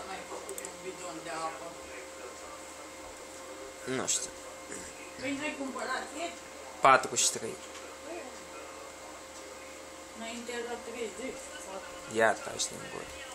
mai făcut un bidon de apă? Nu știu. Păi n-ai cumpărat ieri? 43. Înainte era 30. Iar taci din gură.